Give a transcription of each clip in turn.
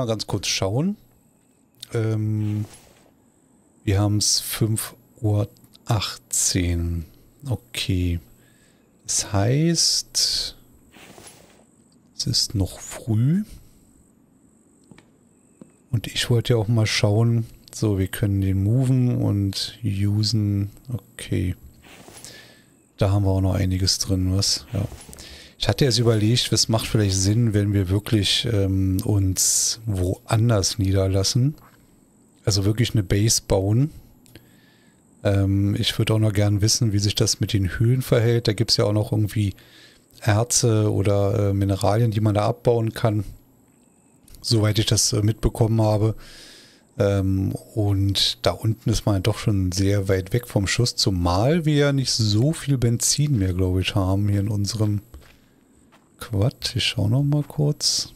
ganz kurz schauen. Wir haben es 5:18 Uhr. Okay. Das heißt, es ist noch früh. Und ich wollte ja auch mal schauen. So, wir können den moven und usen. Okay. Da haben wir auch noch einiges drin, was? Ja. Ich hatte jetzt überlegt, es macht vielleicht Sinn, wenn wir wirklich uns woanders niederlassen. Also wirklich eine Base bauen. Ich würde auch noch gern wissen, wie sich das mit den Höhlen verhält. Da gibt es ja auch noch irgendwie Erze oder Mineralien, die man da abbauen kann. Soweit ich das mitbekommen habe. Und da unten ist man doch schon sehr weit weg vom Schuss. Zumal wir ja nicht so viel Benzin mehr, glaube ich, haben hier in unserem Quad. Ich schaue noch mal kurz.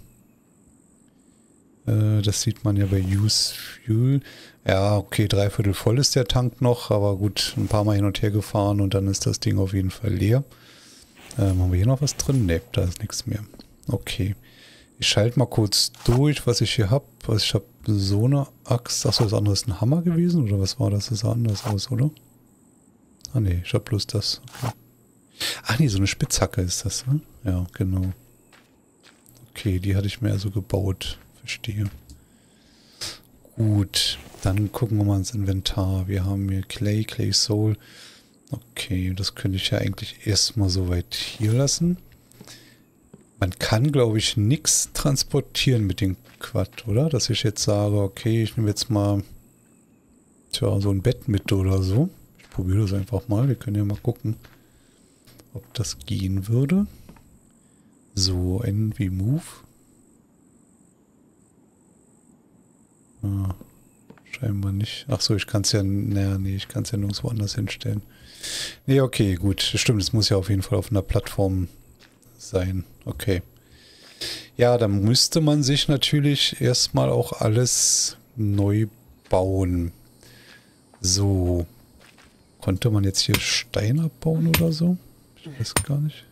Das sieht man ja bei Use Fuel. Ja, okay, 3/4 voll ist der Tank noch, aber gut, ein paar Mal hin und her gefahren und dann ist das Ding auf jeden Fall leer. Haben wir hier noch was drin? Ne, da ist nichts mehr. Okay. Ich schalte mal kurz durch, was ich hier habe. Also ich habe so eine Axt. Achso, das andere ist ein Hammer gewesen? Oder was war das? Das sah anders aus, oder? Ah ne, ich habe bloß das. Okay. Ach nee, so eine Spitzhacke ist das, ne? Ja, genau. Okay, die hatte ich mir also gebaut. Verstehe. Gut, dann gucken wir mal ins Inventar. Wir haben hier Clay, Clay Soul. Okay, das könnte ich ja eigentlich erstmal soweit hier lassen. Man kann, glaube ich, nichts transportieren mit dem Quad, oder? Dass ich jetzt sage, okay, ich nehme jetzt mal so ein Bett mit oder so. Ich probiere das einfach mal. Wir können ja mal gucken, ob das gehen würde. So, NV Move. Ah, scheinbar nicht. Achso, ich kann es ja, naja, nee, ich kann es ja nirgendwo anders hinstellen. Nee, okay, gut. Stimmt, es muss ja auf jeden Fall auf einer Plattform sein. Okay. Ja, dann müsste man sich natürlich erstmal auch alles neu bauen. So. Konnte man jetzt hier Stein abbauen oder so? Ich weiß gar nicht.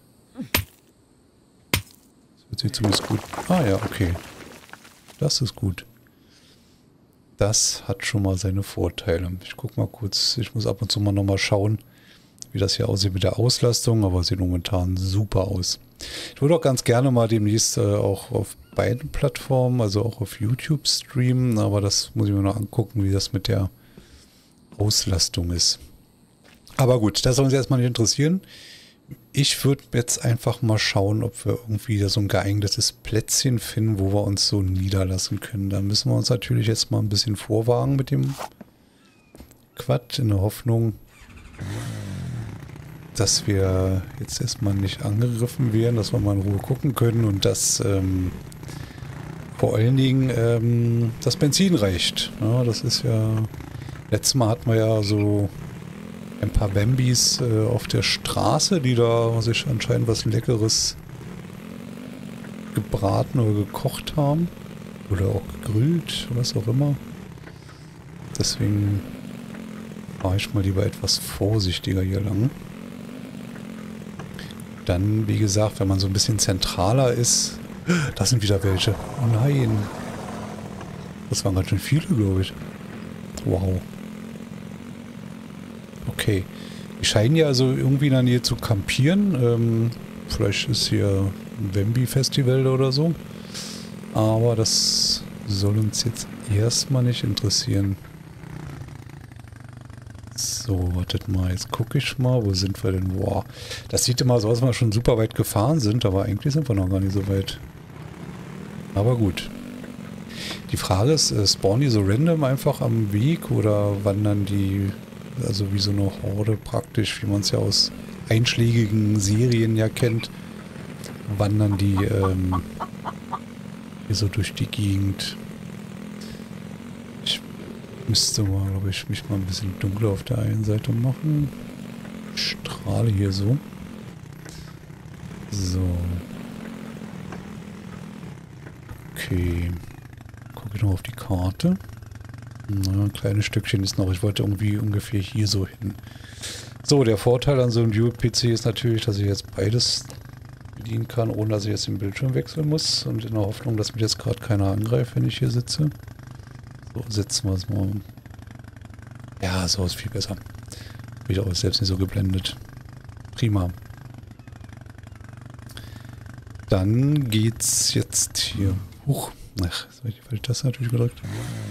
Das sieht zumindest gut. Ah ja, okay. Das ist gut. Das hat schon mal seine Vorteile. Ich gucke mal kurz. Ich muss ab und zu mal nochmal schauen, wie das hier aussieht mit der Auslastung, aber es sieht momentan super aus. Ich würde auch ganz gerne mal demnächst auch auf beiden Plattformen, also auch auf YouTube streamen, aber das muss ich mir noch angucken, wie das mit der Auslastung ist. Aber gut, das soll uns erstmal nicht interessieren. Ich würde jetzt einfach mal schauen, ob wir irgendwie so ein geeignetes Plätzchen finden, wo wir uns so niederlassen können. Da müssen wir uns natürlich jetzt mal ein bisschen vorwagen mit dem Quad, in der Hoffnung, dass wir jetzt erstmal nicht angegriffen werden, dass wir mal in Ruhe gucken können und dass vor allen Dingen das Benzin reicht. Ja, das ist ja... Letztes Mal hatten wir ja so ein paar Bambis auf der Straße, die da sich anscheinend was Leckeres gebraten oder gekocht haben. Oder auch gegrillt, was auch immer. Deswegen fahre ich mal lieber etwas vorsichtiger hier lang. Dann, wie gesagt, wenn man so ein bisschen zentraler ist... Da sind wieder welche. Oh nein. Das waren ganz schön viele, glaube ich. Wow. Okay. Die scheinen ja also irgendwie in der Nähe zu kampieren. Vielleicht ist hier ein Wemby-Festival oder so. Aber das soll uns jetzt erstmal nicht interessieren. So, wartet mal. Jetzt gucke ich mal. Wo sind wir denn? Wow. Das sieht immer so aus, als wir schon super weit gefahren sind. Aber eigentlich sind wir noch gar nicht so weit. Aber gut. Die Frage ist, spawnen die so random einfach am Weg oder wandern die... Also wie so eine Horde praktisch, wie man es ja aus einschlägigen Serien ja kennt, wandern die hier so durch die Gegend. Ich müsste mal, glaube ich, mich mal ein bisschen dunkler auf der einen Seite machen. Ich strahle hier so. So. Okay. Gucke ich noch auf die Karte. Na, ein kleines Stückchen ist noch. Ich wollte irgendwie ungefähr hier so hin. So, der Vorteil an so einem Dual-PC ist natürlich, dass ich jetzt beides bedienen kann, ohne dass ich jetzt den Bildschirm wechseln muss. Und in der Hoffnung, dass mich jetzt gerade keiner angreift, wenn ich hier sitze. So, setzen wir es mal. Ja, so ist viel besser. Bin ich auch selbst nicht so geblendet. Prima. Dann geht's jetzt hier. Huch. Ach, jetzt habe ich die falsche Taste natürlich gedrückt.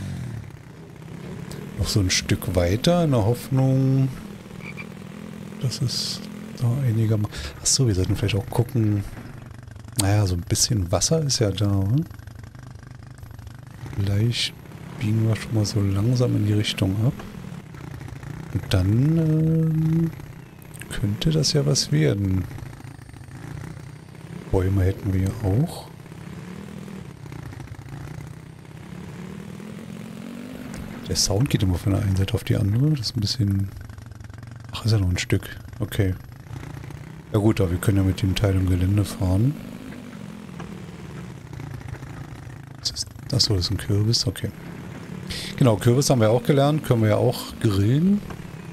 Noch so ein Stück weiter in der Hoffnung, dass es da einigermaßen... Achso, wir sollten vielleicht auch gucken. Naja, so ein bisschen Wasser ist ja da. Hm? Vielleicht biegen wir schon mal so langsam in die Richtung ab. Und dann könnte das ja was werden. Bäume hätten wir auch. Der Sound geht immer von der einen Seite auf die andere. Das ist ein bisschen... Ach, ist ja noch ein Stück. Okay. Ja gut, aber wir können ja mit dem Teil im Gelände fahren. Achso, das ist ein Kürbis. Okay. Genau, Kürbis haben wir auch gelernt. Können wir ja auch grillen.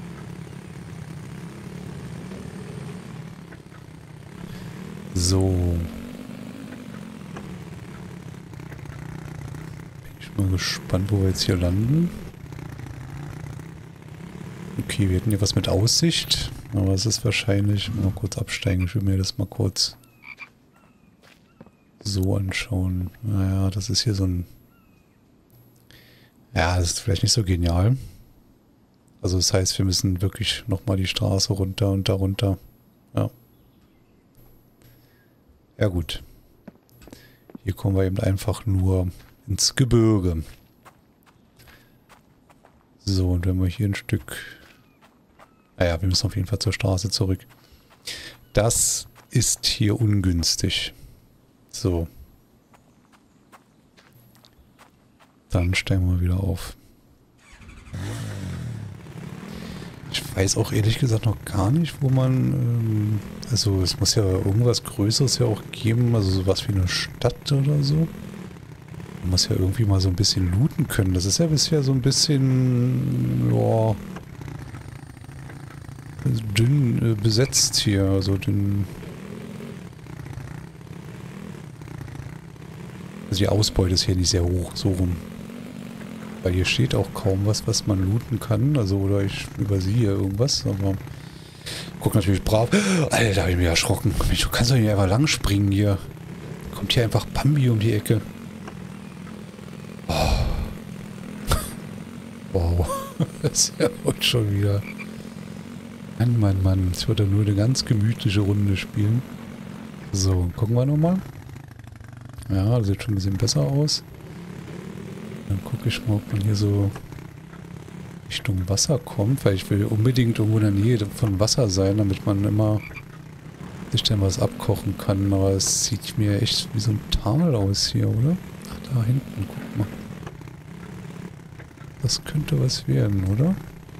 So. Bin ich mal gespannt, wo wir jetzt hier landen. Okay, wir hätten hier was mit Aussicht. Aber es ist wahrscheinlich... Mal kurz absteigen. Ich will mir das mal kurz so anschauen. Naja, das ist hier so ein... Ja, das ist vielleicht nicht so genial. Also das heißt, wir müssen wirklich nochmal die Straße runter und da runter. Ja. Ja gut. Hier kommen wir eben einfach nur ins Gebirge. So, und wenn wir hier ein Stück... Naja, wir müssen auf jeden Fall zur Straße zurück. Das ist hier ungünstig. So. Dann steigen wir wieder auf. Ich weiß auch ehrlich gesagt noch gar nicht, wo man... also es muss ja irgendwas Größeres ja auch geben, also sowas wie eine Stadt oder so. Man muss ja irgendwie mal so ein bisschen looten können. Das ist ja bisher so ein bisschen... ja... dünn besetzt hier, also dünn... Also die Ausbeute ist hier nicht sehr hoch, so rum. Weil hier steht auch kaum was man looten kann, also oder ich übersehe irgendwas, aber... Guck natürlich brav... Alter, hab ich mich erschrocken. Mensch, du kannst doch nicht einfach lang springen hier. Kommt hier einfach Bambi um die Ecke. Oh. Wow. Das ist ja heute schon wieder... Mann. Ich wollte nur eine ganz gemütliche Runde spielen. So, gucken wir nochmal. Ja, das sieht schon ein bisschen besser aus. Dann gucke ich mal, ob man hier so Richtung Wasser kommt, weil ich will unbedingt irgendwo in der Nähe von Wasser sein, damit man immer sich dann was abkochen kann. Aber es sieht mir echt wie so ein Tal aus hier, oder? Ach, da hinten, guck mal. Das könnte was werden, oder?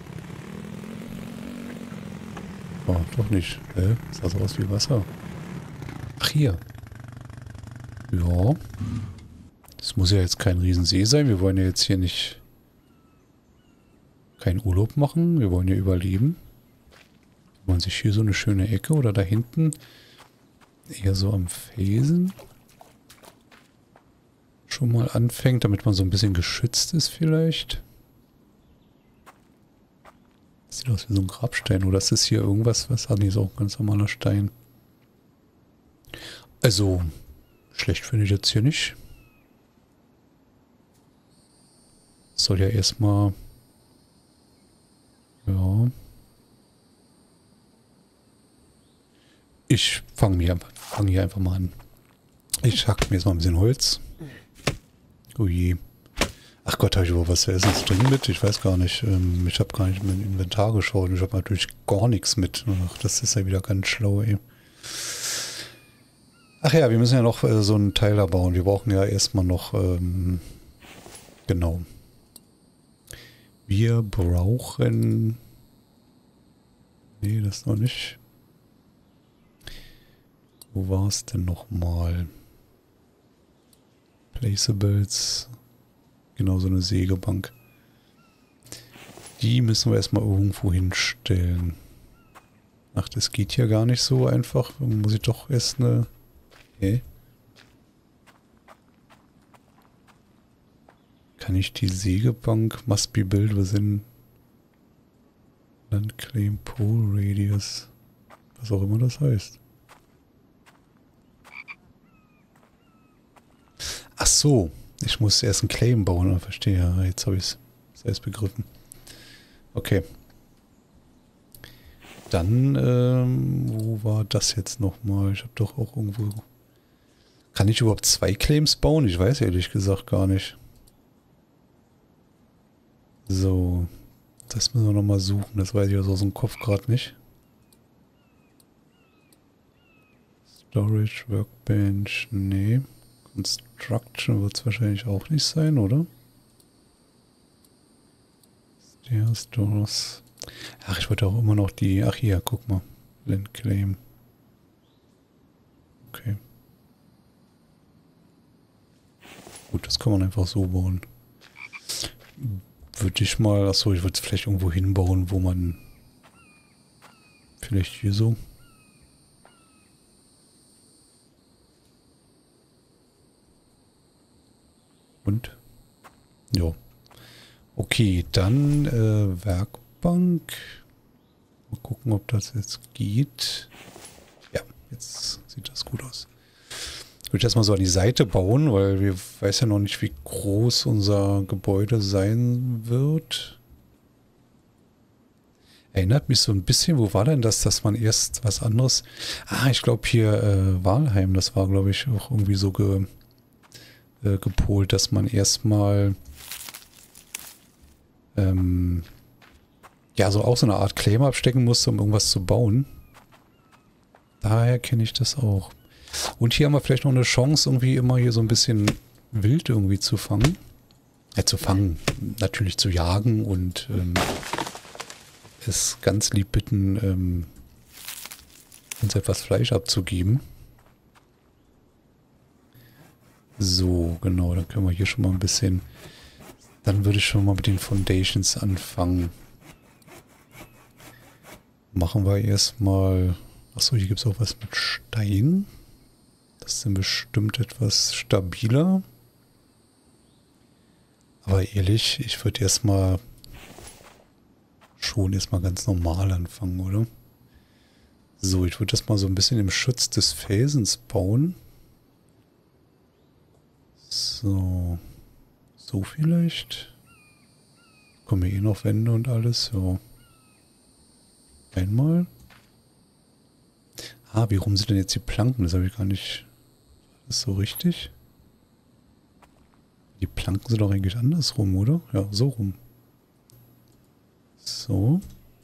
Oh, doch nicht. Sah so aus wie Wasser. Ach, hier. Ja. Das muss ja jetzt kein Riesensee sein. Wir wollen ja jetzt hier nicht keinen Urlaub machen. Wir wollen ja überleben. Wir wollen sich hier so eine schöne Ecke oder da hinten eher so am Felsen schon mal anfängt, damit man so ein bisschen geschützt ist vielleicht. Das sieht aus wie so ein Grabstein. Oder ist das hier irgendwas, was... Ah, nee, ist auch ein ganz normaler Stein. Also, schlecht finde ich jetzt hier nicht. Soll ja erstmal... Ja. Ich fange hier einfach mal an. Ich hack mir jetzt mal ein bisschen Holz. Oh je. Ach Gott, habe ich überhaupt was zu essen drin mit? Ich weiß gar nicht. Ich habe gar nicht in mein Inventar geschaut. Ich habe natürlich gar nichts mit. Ach, das ist ja wieder ganz schlau, ey. Ach ja, wir müssen ja noch so einen Teil da bauen. Wir brauchen ja erstmal noch... genau. Wir brauchen... Nee, das noch nicht. Wo war es denn nochmal? Placeables. Genau, so eine Sägebank. Die müssen wir erstmal irgendwo hinstellen. Ach, das geht ja gar nicht so einfach. Dann muss ich doch erst eine Okay. Kann ich die Sägebank must be built within Unclaimed Pole Radius. Was auch immer das heißt. Ach so. Ich muss erst einen Claim bauen. Ah, verstehe. Ja, jetzt habe ich es selbst begriffen. Okay. Dann, wo war das jetzt nochmal? Ich habe doch auch irgendwo... Kann ich überhaupt 2 Claims bauen? Ich weiß ehrlich gesagt gar nicht. So. Das müssen wir nochmal suchen. Das weiß ich also aus dem Kopf gerade nicht. Storage, Workbench, nee. Construction wird es wahrscheinlich auch nicht sein, oder? Stairs, Doors. Ach, ich wollte auch immer noch die... Ach hier, guck mal. Land Claim. Okay. Gut, das kann man einfach so bauen. Würde ich mal... Achso, ich würde es vielleicht irgendwo hinbauen, wo man... Vielleicht hier so... Und? Ja. Okay, dann Werkbank. Mal gucken, ob das jetzt geht. Ja, jetzt sieht das gut aus. Ich würde erstmal so an die Seite bauen, weil wir weiß ja noch nicht, wie groß unser Gebäude sein wird. Erinnert mich so ein bisschen, wo war denn das, dass man erst was anderes... Ah, ich glaube hier Walheim, das war glaube ich auch irgendwie so gepolt, dass man erstmal ja, so auch so eine Art Claim abstecken musste, um irgendwas zu bauen. Daher kenne ich das auch. Und hier haben wir vielleicht noch eine Chance, irgendwie immer hier so ein bisschen wild irgendwie zu fangen. Natürlich zu jagen und es ganz lieb bitten, uns etwas Fleisch abzugeben. So, genau, dann können wir hier schon mal ein bisschen... Dann würde ich schon mal mit den Foundations anfangen. Machen wir erstmal... Achso, hier gibt es auch was mit Stein. Das ist dann bestimmt etwas stabiler. Aber ehrlich, ich würde erstmal ganz normal anfangen, oder? So, ich würde das mal so ein bisschen im Schutz des Felsens bauen. So. So vielleicht. Kommen hier eh noch Wände und alles. So. Einmal. Ah, wie rum sind denn jetzt die Planken? Das habe ich gar nicht... Das ist so richtig. Die Planken sind doch eigentlich andersrum, oder? Ja, so rum. So.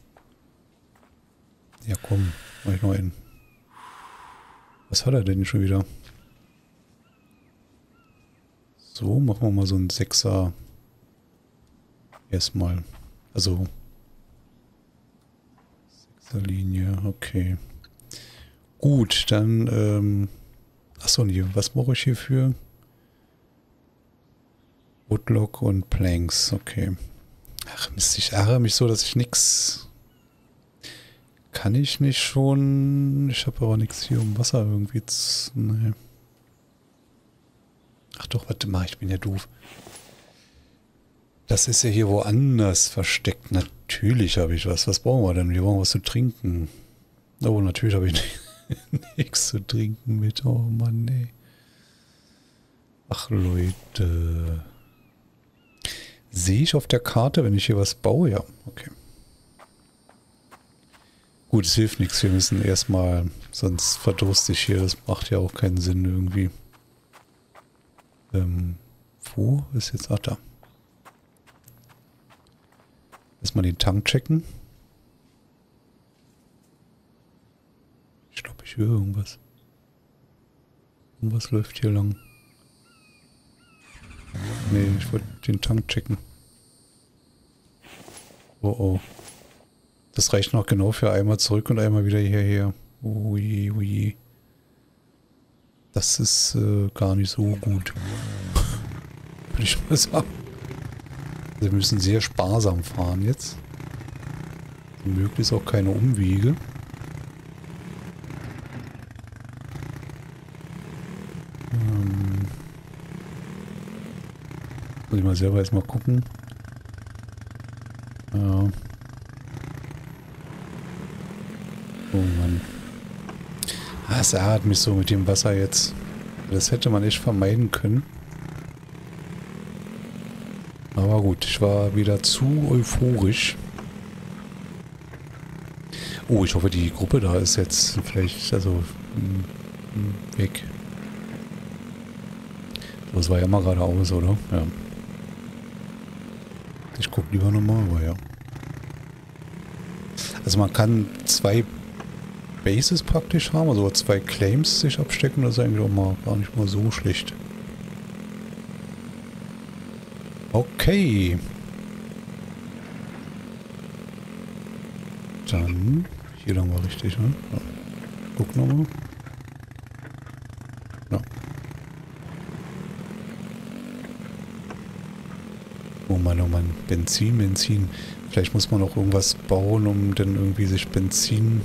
Ja, komm. Mach ich noch einen. Was hat er denn schon wieder? So, machen wir mal so einen 6er. Erstmal. Also. 6er Linie, okay. Gut, dann, achso, nee, was brauche ich hierfür? Woodlock und Planks, okay. Ach Mist, ich ärgere mich so, dass ich nichts... Kann ich nicht schon... Ich habe aber nichts hier, um Wasser irgendwie zu... Nee. Ach doch, warte mal, ich bin ja doof. Das ist ja hier woanders versteckt. Natürlich habe ich was. Was brauchen wir denn? Wir brauchen was zu trinken. Oh, natürlich habe ich nichts zu trinken mit. Oh Mann, ey. Ach Leute. Sehe ich auf der Karte, wenn ich hier was baue? Ja, okay. Gut, es hilft nichts. Wir müssen erstmal, sonst verdurste ich hier. Das macht ja auch keinen Sinn irgendwie. Wo ist jetzt... Ach, da. Erstmal den Tank checken. Ich glaube, ich höre irgendwas. Irgendwas läuft hier lang. Nee, ich wollte den Tank checken. Oh oh. Das reicht noch genau für einmal zurück und einmal wieder hierher. Ui, ui. Das ist gar nicht so gut. Würde ich mal sagen. Wir müssen sehr sparsam fahren jetzt. Möglichst auch keine Umwege. Muss ich mal selber jetzt mal gucken. Ja. Oh Mann. Ah, es ärgert mich so mit dem Wasser jetzt. Das hätte man echt vermeiden können. Aber gut, ich war wieder zu euphorisch. Oh, ich hoffe, die Gruppe da ist jetzt vielleicht, also, weg. Das war ja mal geradeaus, oder? Ja. Ich gucke lieber nochmal, aber ja. Also man kann 2 Bases praktisch haben, also 2 Claims sich abstecken, das ist eigentlich auch mal gar nicht mal so schlecht. Okay. Dann, hier lang war richtig, ne? Ja. Guck nochmal. Ja. Oh Mann, Benzin. Vielleicht muss man auch irgendwas bauen, um dann irgendwie sich Benzin...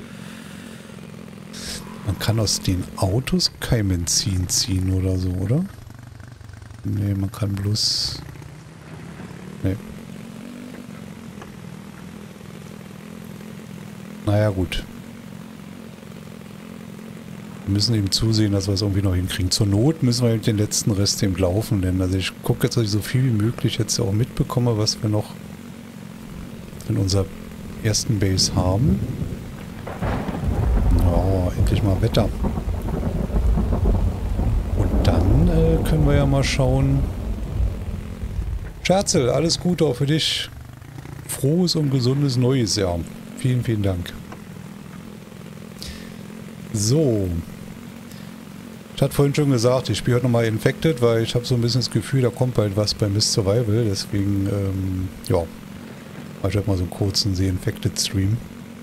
Man kann aus den Autos kein Benzin ziehen oder so, oder? Nee, man kann bloß... Nee. Naja, gut. Wir müssen eben zusehen, dass wir es irgendwie noch hinkriegen. Zur Not müssen wir den letzten Rest eben laufen, denn also ich gucke jetzt, dass ich so viel wie möglich jetzt auch mitbekomme, was wir noch in unserer ersten Base haben. Oh, endlich mal Wetter. Und dann können wir ja mal schauen. Scherzel, alles Gute auch für dich. Frohes und gesundes neues Jahr. Vielen Dank. So. Ich hatte vorhin schon gesagt, ich spiele heute nochmal Infected, weil ich habe so ein bisschen das Gefühl, da kommt bald was bei Mist Survival. Deswegen, ja, mache ich heute mal so einen kurzen The-Infected-Stream.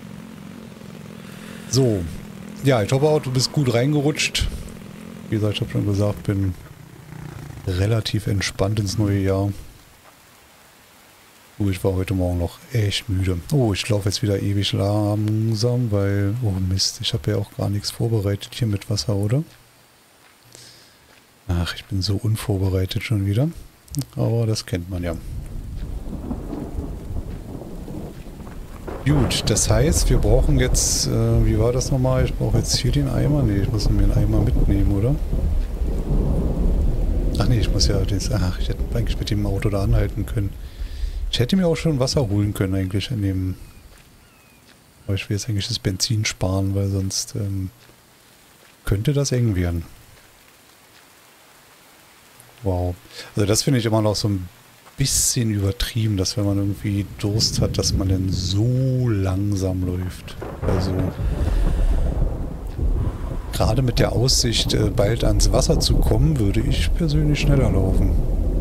So. Ja, ich hoffe auch, du bist gut reingerutscht. Wie gesagt, ich habe schon gesagt, bin relativ entspannt ins neue Jahr. Oh, ich war heute Morgen noch echt müde. Oh, ich laufe jetzt wieder ewig langsam, weil... Oh Mist, ich habe ja auch gar nichts vorbereitet hier mit Wasser, oder? Ach, ich bin so unvorbereitet schon wieder. Aber das kennt man ja. Gut, das heißt, wir brauchen jetzt... wie war das nochmal? Ich brauche jetzt hier den Eimer. Ne, ich muss mir den Eimer mitnehmen, oder? Ach nee, ich muss ja... Ach, ich hätte eigentlich mit dem Auto da anhalten können. Ich hätte mir auch schon Wasser holen können eigentlich an dem... Aber ich will jetzt eigentlich das Benzin sparen, weil sonst könnte das eng werden. Wow. Also das finde ich immer noch so ein bisschen übertrieben, dass wenn man irgendwie Durst hat, dass man dann so langsam läuft. Also gerade mit der Aussicht, bald ans Wasser zu kommen, würde ich persönlich schneller laufen.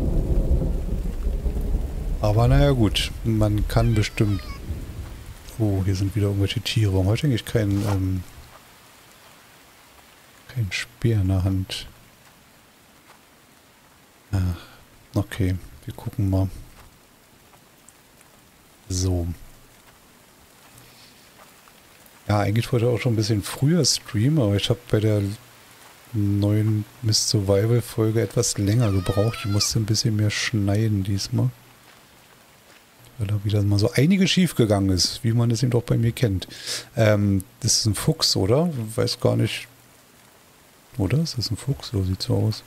Aber naja gut, man kann bestimmt... Oh, hier sind wieder irgendwelche Tiere. Warum habe ich eigentlich kein Speer in der Hand? Ach, okay, wir gucken mal. So. Ja, eigentlich wollte ich auch schon ein bisschen früher streamen, aber ich habe bei der neuen Mist Survival Folge etwas länger gebraucht. Ich musste ein bisschen mehr schneiden diesmal. Weil da wieder mal so einiges schief gegangen ist, wie man es eben doch bei mir kennt. Das ist ein Fuchs, oder? Ich weiß gar nicht. Oder? Ist das ein Fuchs? So sieht es so aus.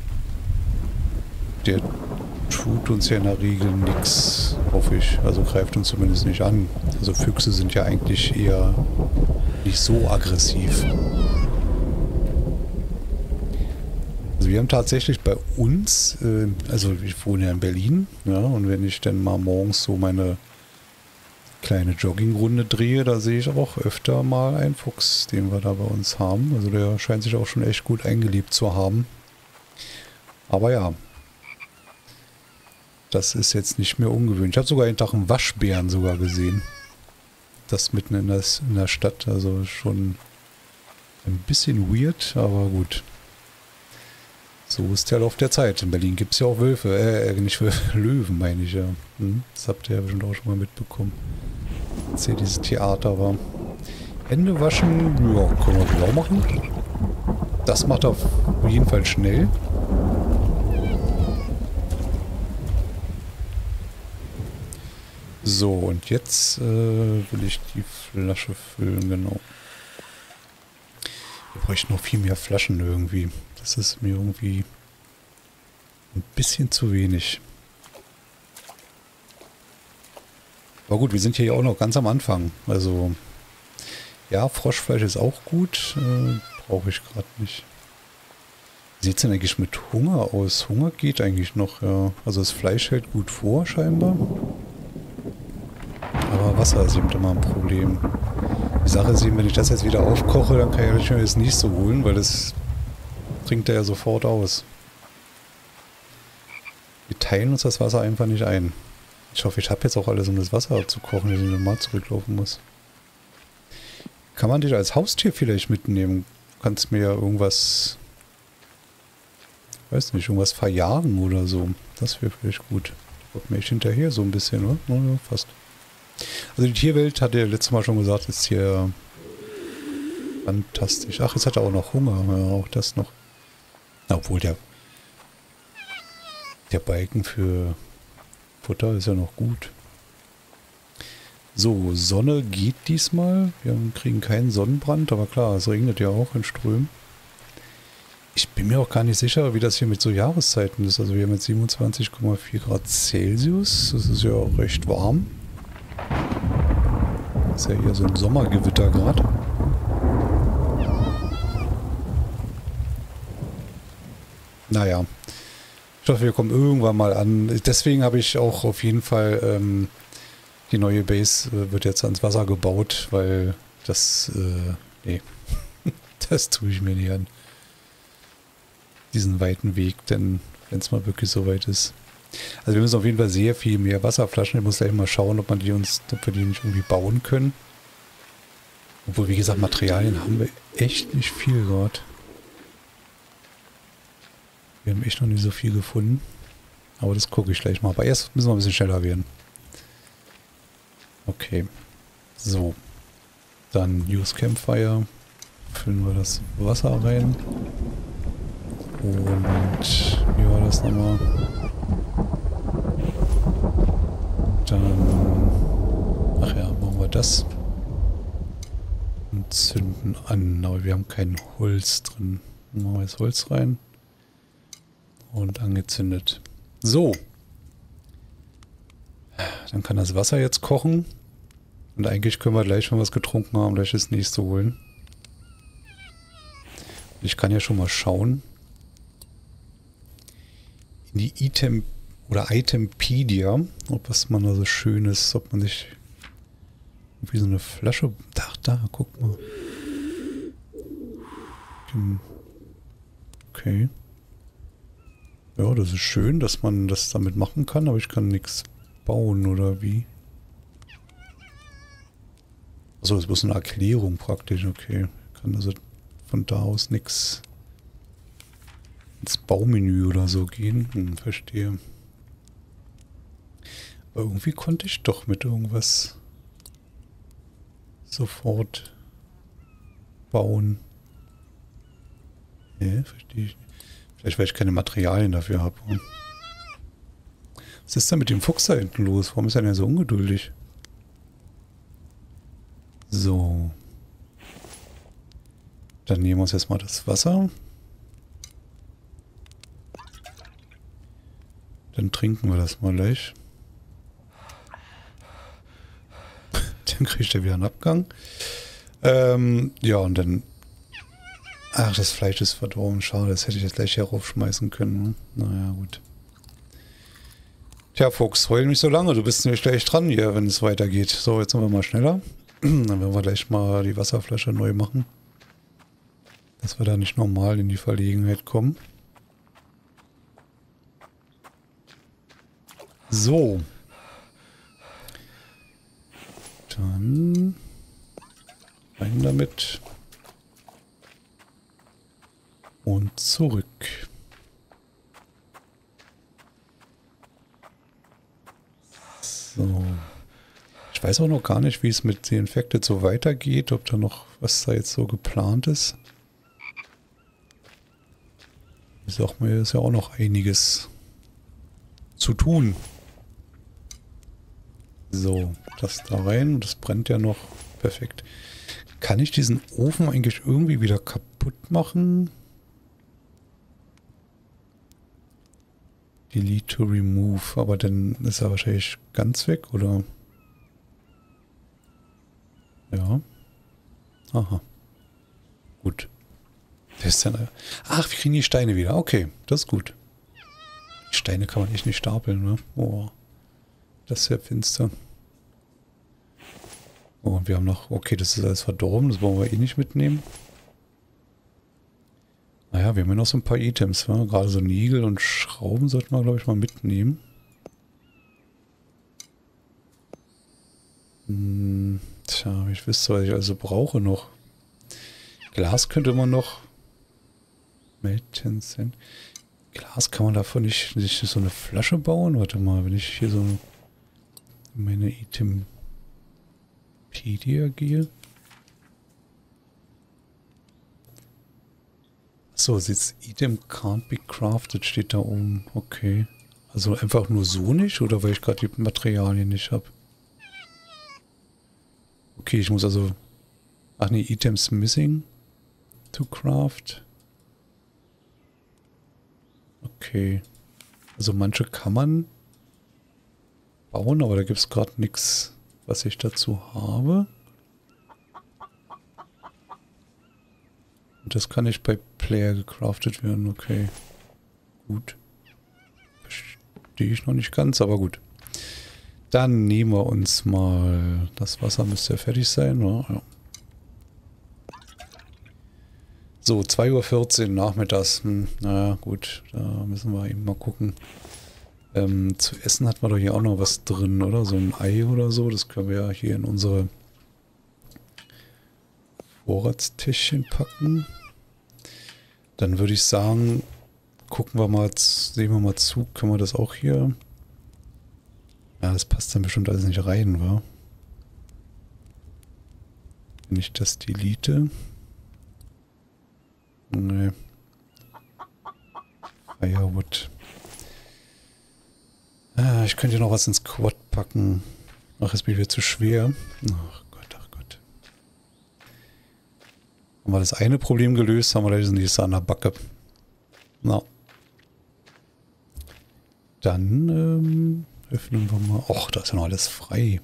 Der tut uns ja in der Regel nichts, hoffe ich. Also greift uns zumindest nicht an. Also Füchse sind ja eigentlich eher nicht so aggressiv. Also wir haben tatsächlich bei uns, also ich wohne ja in Berlin, ja, und wenn ich dann mal morgens so meine kleine Joggingrunde drehe, da sehe ich auch öfter mal einen Fuchs, den wir da bei uns haben. Also der scheint sich auch schon echt gut eingelebt zu haben. Aber ja, das ist jetzt nicht mehr ungewöhnlich. Ich habe sogar einen Tag einen Waschbären sogar gesehen. Das mitten in der Stadt, also schon ein bisschen weird, aber gut. So ist der Lauf der Zeit. In Berlin gibt es ja auch Wölfe, nicht Wölfe, Löwen meine ich ja. Das habt ihr ja bestimmt auch schon mal mitbekommen. Als hier dieses Theater war. Hände waschen, ja, können wir auch machen. Das macht auf jeden Fall schnell. So, und jetzt will ich die Flasche füllen, genau. Wir bräuchten noch viel mehr Flaschen irgendwie. Das ist mir irgendwie ein bisschen zu wenig. Aber gut, wir sind hier ja auch noch ganz am Anfang. Also, ja, Froschfleisch ist auch gut. Brauche ich gerade nicht. Wie sieht es denn eigentlich mit Hunger aus? Hunger geht eigentlich noch, ja. Also das Fleisch hält gut vor, scheinbar. Aber Wasser ist eben immer ein Problem. Die Sache ist eben, wenn ich das jetzt wieder aufkoche, dann kann ich mir das nicht so holen, weil das trinkt er ja sofort aus. Wir teilen uns das Wasser einfach nicht ein. Ich hoffe, ich habe jetzt auch alles, um das Wasser abzukochen, dass ich nochmal zurücklaufen muss. Kann man dich als Haustier vielleicht mitnehmen? Du kannst mir ja irgendwas, weiß nicht, irgendwas verjagen oder so. Das wäre vielleicht gut. Kommt mir echt hinterher so ein bisschen, oder? Ja, fast. Also die Tierwelt, hat er letztes Mal schon gesagt, ist hier fantastisch. Ach, jetzt hat er auch noch Hunger. Ja, auch das noch. Na, obwohl der Balken für Futter ist ja noch gut. So, Sonne geht diesmal. Wir kriegen keinen Sonnenbrand, aber klar, es regnet ja auch in Strömen. Ich bin mir auch gar nicht sicher, wie das hier mit so Jahreszeiten ist. Also wir haben jetzt 27,4 Grad Celsius. Das ist ja auch recht warm. Das ist ja hier so ein Sommergewitter gerade. Naja. Ich hoffe, wir kommen irgendwann mal an. Deswegen habe ich auch auf jeden Fall die neue Base wird jetzt ans Wasser gebaut, weil das, nee, das tue ich mir nicht an. Diesen weiten Weg, denn wenn es mal wirklich so weit ist. Also wir müssen auf jeden Fall sehr viel mehr Wasserflaschen. Ich muss gleich mal schauen, ob wir die nicht irgendwie bauen können. Obwohl, wie gesagt, Materialien haben wir echt nicht viel gerade. Wir haben echt noch nicht so viel gefunden. Aber das gucke ich gleich mal. Aber erst müssen wir ein bisschen schneller werden. Okay. So. Dann Use Campfire. Füllen wir das Wasser rein. Und wie war das nochmal? Dann... Ach ja, machen wir das. Und zünden an. Aber wir haben kein Holz drin. Dann machen wir jetzt Holz rein. Und angezündet. So. Dann kann das Wasser jetzt kochen. Und eigentlich können wir gleich, wenn wir es getrunken haben, gleich das nächste holen. Ich kann ja schon mal schauen. In die Item oder Itempedia, ob was man da so schön ist, ob man sich irgendwie so eine Flasche... Ach, da, guck mal. Okay. Ja, das ist schön, dass man das damit machen kann, aber ich kann nichts bauen, oder wie? Achso, das ist bloß eine Erklärung praktisch, okay. Ich kann also von da aus nichts ins Baumenü oder so gehen. Verstehe. Aber irgendwie konnte ich doch mit irgendwas sofort bauen. Ja, verstehe ich nicht. Vielleicht, weil ich keine Materialien dafür habe. Was ist denn mit dem Fuchs da hinten los? Warum ist er denn so ungeduldig? So. Dann nehmen wir uns jetzt mal das Wasser. Dann trinken wir das mal gleich. Dann kriegt er wieder einen Abgang. Ja, und dann... Ach, das Fleisch ist verdorben. Schade, das hätte ich jetzt gleich hier raufschmeißen können. Naja, gut. Tja, Fuchs, heul nicht so lange. Du bist nämlich gleich dran hier, wenn es weitergeht. So, jetzt sind wir mal schneller. Dann werden wir gleich mal die Wasserflasche neu machen. Dass wir da nicht normal in die Verlegenheit kommen. So. Dann rein damit. Und zurück. So. Ich weiß auch noch gar nicht, wie es mit The Infected so weitergeht, ob da noch was da jetzt so geplant ist. Ist ja auch noch einiges zu tun. So, das da rein und das brennt ja noch. Perfekt. Kann ich diesen Ofen eigentlich irgendwie wieder kaputt machen? Delete to remove, aber dann ist er wahrscheinlich ganz weg, oder? Ja. Aha. Gut. Der ist dann, ach, wir kriegen die Steine wieder. Okay, das ist gut. Die Steine kann man echt nicht stapeln, ne? Oh, das ist ja finster. Oh, und wir haben noch, okay, das ist alles verdorben, das wollen wir eh nicht mitnehmen. Naja, wir haben ja noch so ein paar Items, ne? Gerade so Nägel und Schrauben sollten wir, glaube ich, mal mitnehmen. Tja, ich wüsste, was ich also brauche noch. Glas könnte man noch melden. Glas kann man davon nicht so eine Flasche bauen? Warte mal, wenn ich hier so in meine Itempedia gehe. So, this item can't be crafted, steht da oben. Okay. Also einfach nur so nicht, oder weil ich gerade die Materialien nicht habe? Okay, ich muss also... Ach nee, Items missing to craft. Okay. Also manche kann man bauen, aber da gibt es gerade nichts, was ich dazu habe. Und das kann nicht bei Player gecraftet werden. Okay. Gut. Verstehe ich noch nicht ganz, aber gut. Dann nehmen wir uns mal... Das Wasser müsste ja fertig sein, oder? Ja. So, 2:14 Uhr nachmittags. Naja, gut. Da müssen wir eben mal gucken. Zu essen hat man doch hier auch noch was drin, oder? So ein Ei oder so. Das können wir ja hier in unsere Vorratstäschchen packen. Dann würde ich sagen, gucken wir mal, sehen wir mal zu, können wir das auch hier... Ja, das passt dann bestimmt alles nicht rein, wa? Wenn ich das delete... Nee. Firewood. Ah, ich könnte noch was ins Quad packen. Ach, jetzt bin ich wieder zu schwer. Ach Gott, ach Gott. Haben wir das eine Problem gelöst, haben wir gleich das nächste an der Backe. Na. Dann öffnen wir mal. Och, da ist ja noch alles frei.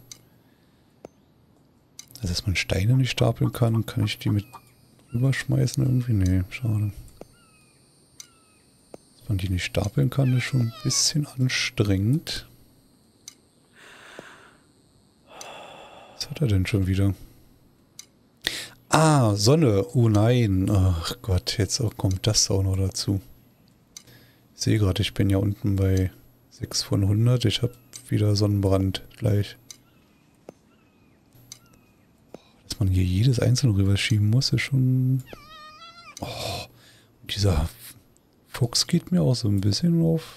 Also, dass man Steine nicht stapeln kann, kann ich die mit überschmeißen irgendwie? Nee, schade. Dass man die nicht stapeln kann, ist schon ein bisschen anstrengend. Was hat er denn schon wieder? Ah, Sonne. Oh nein. Ach Gott, jetzt kommt das auch noch dazu. Ich sehe gerade, ich bin ja unten bei 6 von 100. Ich habe wieder Sonnenbrand gleich. Dass man hier jedes einzelne rüberschieben muss, ist schon... Oh, dieser Fuchs geht mir auch so ein bisschen auf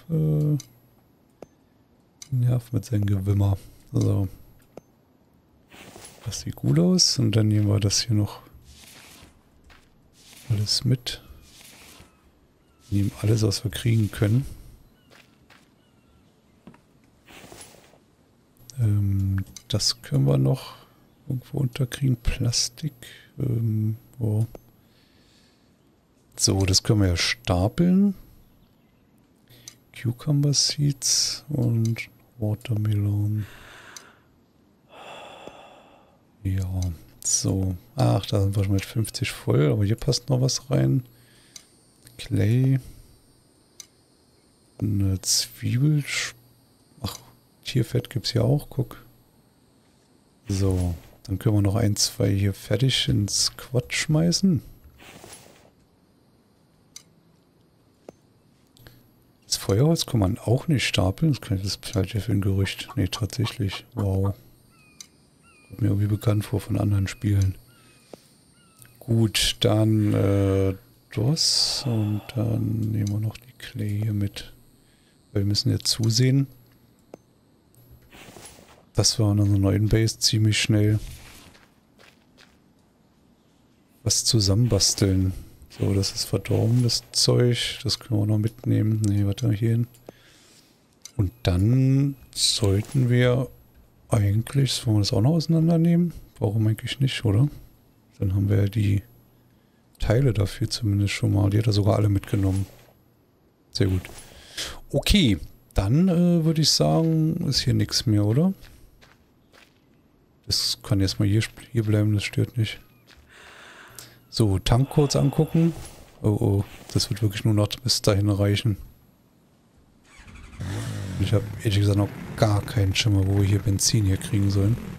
Nerv mit seinem Gewimmer. Also, das sieht gut aus. Und dann nehmen wir das hier noch alles mit. Nehmen alles, was wir kriegen können. Das können wir noch irgendwo unterkriegen. Plastik. Oh. So, das können wir ja stapeln. Cucumber Seeds und Watermelon. Ja, so. Ach, da sind wir schon mit 50 voll, aber hier passt noch was rein. Clay. Eine Zwiebel. Ach, Tierfett gibt es ja auch, guck. So, dann können wir noch 1, 2 hier fertig ins Quad schmeißen. Das Feuerholz kann man auch nicht stapeln. Das kann ich das falsche für ein Gerücht. Nee, tatsächlich. Wow. Kommt mir irgendwie bekannt vor von anderen Spielen. Gut, dann das. Und dann nehmen wir noch die Clay hier mit. Weil wir müssen jetzt zusehen, dass wir an unserer neuen Base ziemlich schnell was zusammenbasteln. So, das ist verdorben, das Zeug. Das können wir noch mitnehmen. Ne, warte mal hier hin. Und dann sollten wir Eigentlich wollen wir das auch noch auseinandernehmen. Warum eigentlich nicht, oder? Dann haben wir ja die Teile dafür zumindest schon mal. Die hat er sogar alle mitgenommen. Sehr gut. Okay, dann würde ich sagen, ist hier nichts mehr, oder? Das kann jetzt mal hier bleiben, das stört nicht. So, Tank kurz angucken. Oh, oh, das wird wirklich nur noch bis dahin reichen. Ich habe ehrlich gesagt noch gar keinen Schimmer, wo wir hier Benzin hier kriegen sollen.